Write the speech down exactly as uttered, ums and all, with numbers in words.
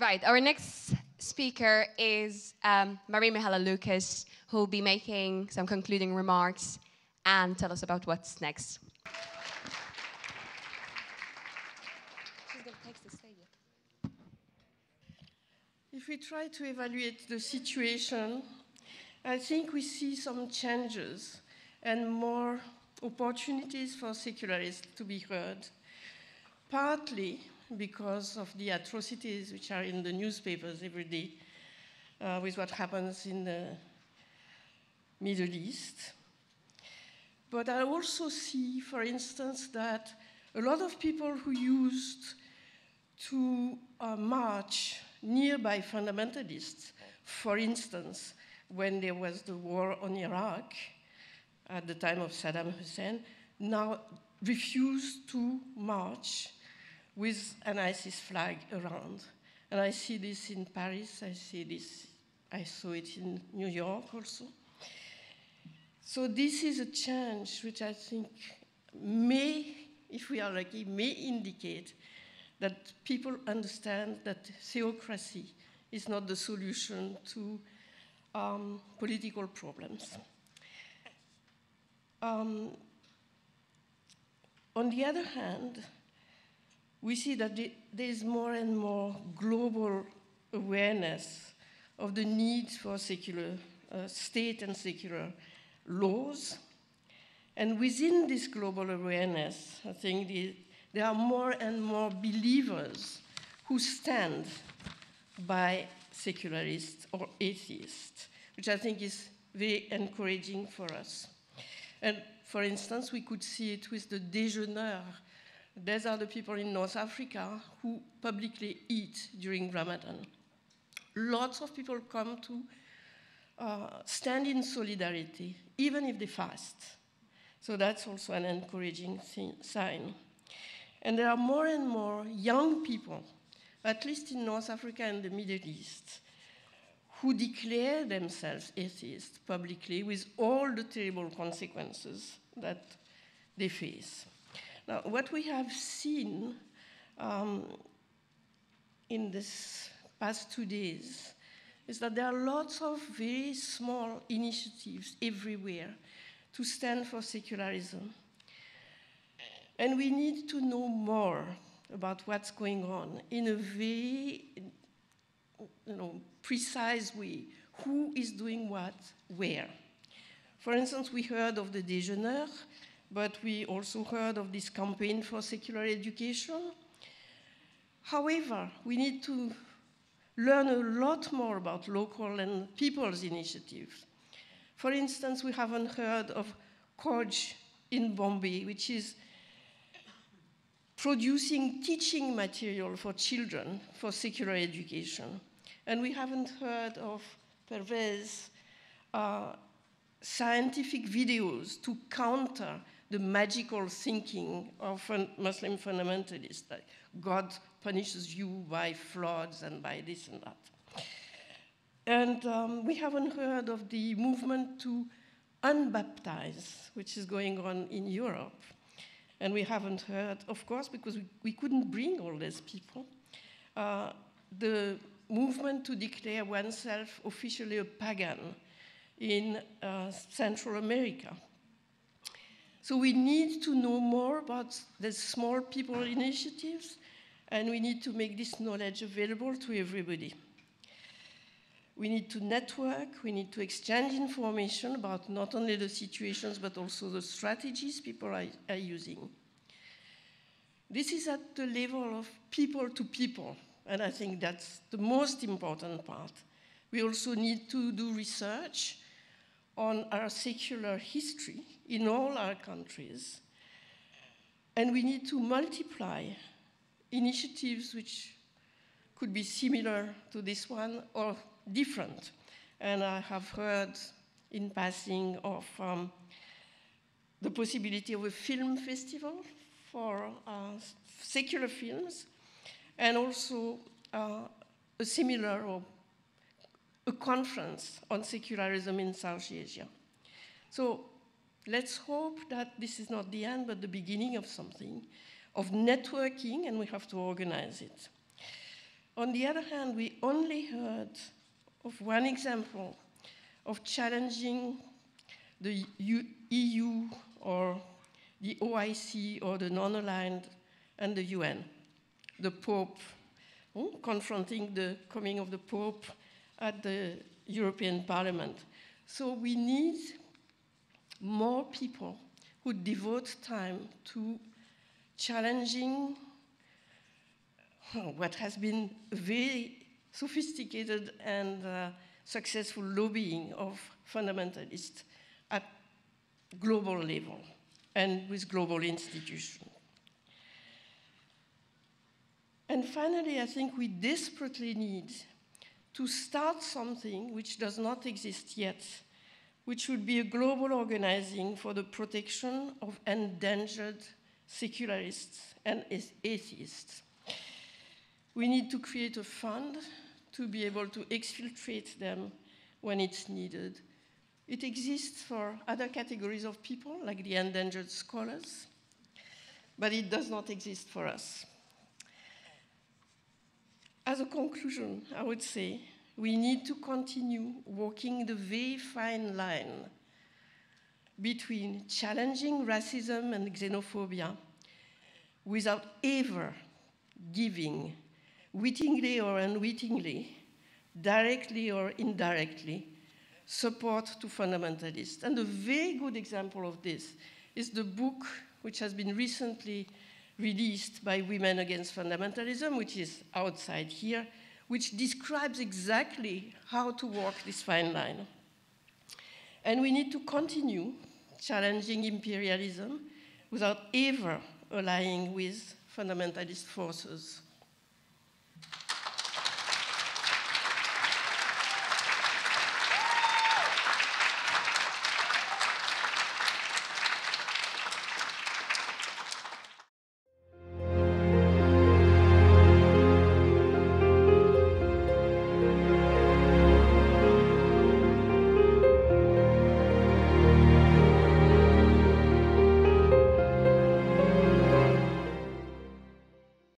Right, our next speaker is um, Marie-Mihaela Lucas, who will be making some concluding remarks and tell us about what's next. She's going to take the stage. If we try to evaluate the situation, I think we see some changes and more opportunities for secularists to be heard, partly because of the atrocities which are in the newspapers every day uh, with what happens in the Middle East. But I also see, for instance, that a lot of people who used to uh, march nearby fundamentalists, for instance, when there was the war on Iraq at the time of Saddam Hussein, now refuse to march with an ISIS flag around. And I see this in Paris, I see this, I saw it in New York also. So this is a change which I think may, if we are lucky, may indicate that people understand that theocracy is not the solution to um, political problems. Um, on the other hand, we see that there is more and more global awareness of the need for secular uh, state and secular laws. And within this global awareness, I think the, there are more and more believers who stand by secularists or atheists, which I think is very encouraging for us. And for instance, we could see it with the déjeuneurs. These are the people in North Africa who publicly eat during Ramadan. Lots of people come to uh, stand in solidarity, even if they fast. So that's also an encouraging sign. And there are more and more young people, at least in North Africa and the Middle East, who declare themselves atheists publicly with all the terrible consequences that they face. Now, what we have seen um, in this past two days is that there are lots of very small initiatives everywhere to stand for secularism. And we need to know more about what's going on in a very you know, precise way. Who is doing what, where? For instance, we heard of the déjeuneurs, but we also heard of this campaign for secular education. However, we need to learn a lot more about local and people's initiatives. For instance, we haven't heard of Koj in Bombay, which is producing teaching material for children for secular education. And we haven't heard of Pervez uh, scientific videos to counter the magical thinking of fun Muslim fundamentalists, like God punishes you by floods and by this and that. And um, we haven't heard of the movement to unbaptize, which is going on in Europe. And we haven't heard, of course, because we, we couldn't bring all these people, uh, the movement to declare oneself officially a pagan in uh, Central America. So we need to know more about the small people initiatives, and we need to make this knowledge available to everybody. We need to network, we need to exchange information about not only the situations, but also the strategies people are, are using. This is at the level of people to people, and I think that's the most important part. We also need to do research on our secular history in all our countries. And we need to multiply initiatives which could be similar to this one or different. And I have heard in passing of um, the possibility of a film festival for uh, secular films, and also uh, a similar or a conference on secularism in South Asia. So let's hope that this is not the end, but the beginning of something, of networking, and we have to organize it. On the other hand, we only heard of one example of challenging the E U or the O I C or the non-aligned and the U N, the Pope, oh, confronting the coming of the Pope at the European Parliament. So we need more people who devote time to challenging what has been very sophisticated and uh, successful lobbying of fundamentalists at global level and with global institutions. And finally, I think we desperately need to start something which does not exist yet, which would be a global organizing for the protection of endangered secularists and atheists. We need to create a fund to be able to exfiltrate them when it's needed. It exists for other categories of people, like the endangered scholars, but it does not exist for us. As a conclusion, I would say we need to continue walking the very fine line between challenging racism and xenophobia without ever giving, wittingly or unwittingly, directly or indirectly, support to fundamentalists. And a very good example of this is the book which has been recently released by Women Against Fundamentalism, which is outside here, which describes exactly how to walk this fine line. And we need to continue challenging imperialism without ever allying with fundamentalist forces.